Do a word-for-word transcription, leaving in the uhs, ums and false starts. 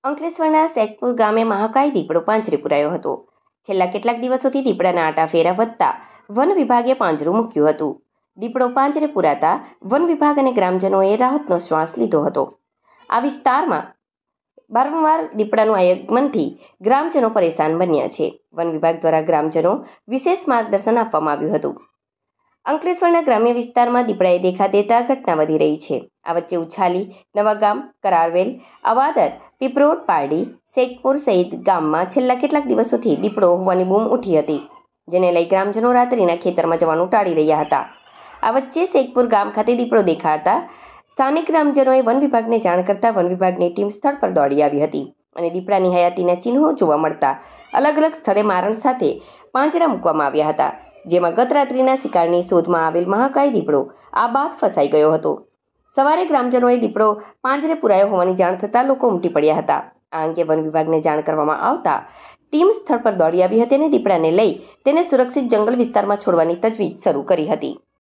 અંકલેશ્વરના શેખપુર ગામે મહાકાય દીપડો પાંજરે પુરાયો હતો. છેલ્લા કેટલાક દિવસોથી દીપડાના આંટાફેરા વધતા વન વિભાગે પાંજરું મૂક્યું હતું. દીપડો પાંજરે પુરાતા વન વિભાગ અને ગ્રામજનોએ રાહતનો શ્વાસ લીધો હતો. આ વિસ્તારમાં વારંવાર દીપડાનું આગમનથી ગ્રામજનો પરેશાન બન્યા છે. વન વિભાગ દ્વારા ગ્રામજનો વિશેષ માર્ગદર્શન આપવામાં આવ્યું હતું. અંકલેશ્વરના ગ્રામ્ય વિસ્તારમાં દીપડાએ દેખા દેતા ઘટના વધી રહી છે. આ વચ્ચે ઉછાલી, નવાગામ, કરારવેલ, અવાદર, પીપરોડ, પારડી, શેખપુર સહિત ગામમાં છેલ્લા કેટલાક દિવસોથી દીપડો હોવાની બૂમ ઉઠી હતી, જેને લઈ ગ્રામજનો રાત્રિના ખેતરમાં જવાનું ટાળી રહ્યા હતા. આ વચ્ચે શેખપુર ગામ ખાતે દીપડો દેખાતા સ્થાનિક ગ્રામજનોએ વન વિભાગને જાણ કરતા વન વિભાગની ટીમ સ્થળ પર દોડી આવી હતી અને દીપડાની હયાતીના ચિહ્નો જોવા મળતા અલગ અલગ સ્થળે મારણ સાથે પાંજરા મૂકવામાં આવ્યા હતા, જેમાં ગત રાત્રિના શિકારની શોધમાં આવેલ મહાકાય દીપડો આ બાદ ફસાઈ ગયો હતો. સવારે ગ્રામજનોએ દીપડો પાંજરે પુરાયો હોવાની જાણ થતાં લોકો ઉમટી પડ્યા હતા. આ અંગે વન વિભાગને જાણ કરવામાં આવતા ટીમ સ્થળ પર દોડી આવી હતી અને દીપડાને લઈ તેને સુરક્ષિત જંગલ વિસ્તારમાં છોડવાની તજવીજ શરૂ કરી હતી.